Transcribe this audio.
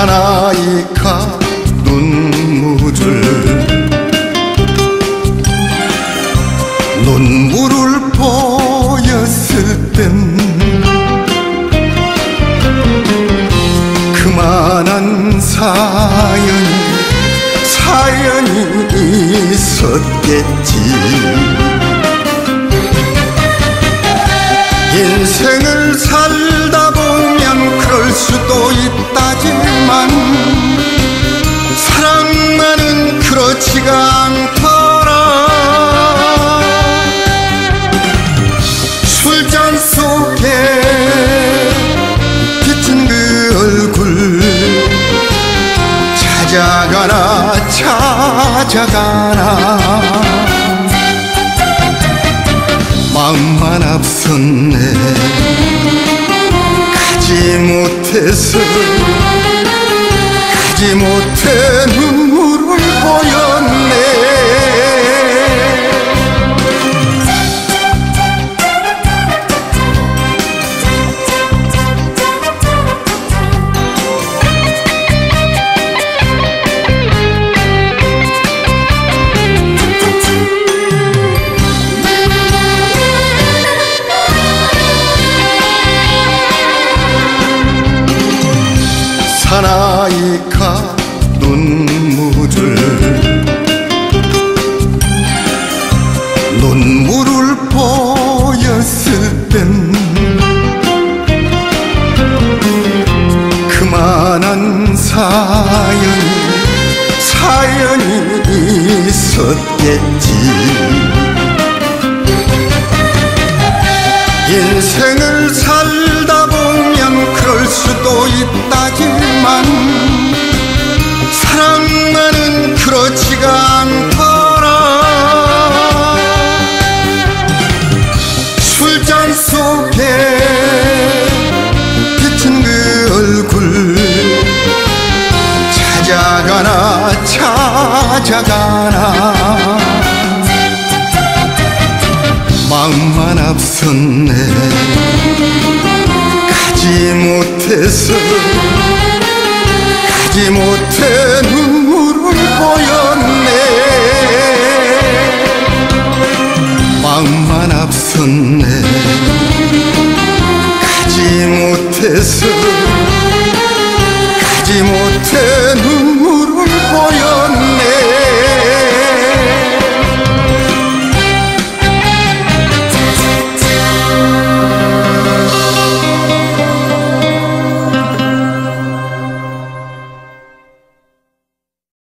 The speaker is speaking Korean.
사나이가 눈물을 보였을 땐 그만한 사연이 있었겠지. 인생을 살다 보면 그럴 수도 있다지만 사랑만은 그렇지가 않더라. 술잔 속에 비친 그 얼굴 찾아가나 마음만 앞섰네. 가지 못해 눈물을 보였네. 사나이가 눈물을 보였을 땐 그만한 사연이 있었겠지. 인생을 살다 보면 그럴 수도 있다지만 사랑만은 그렇지가 않더라. 술잔 속에 비친 그 얼굴 찾아가나 마음만 앞섰네. 가지 못해 눈물을 보였네. 마음만 앞섰네. 가지 못해 눈물을 보였네.